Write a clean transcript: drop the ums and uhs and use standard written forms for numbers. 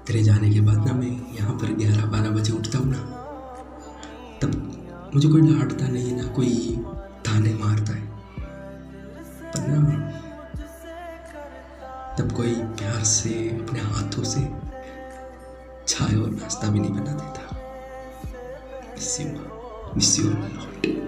तेरे जाने के बाद ना मैं यहाँ पर 11-12 बजे उठता हूँ ना, तब मुझे कोई डांटता नहीं है, ना कोई ताने मारता है, पर ना तब कोई प्यार से अपने हाथों से चाय और नाश्ता भी नहीं बना देता। Miss you lot.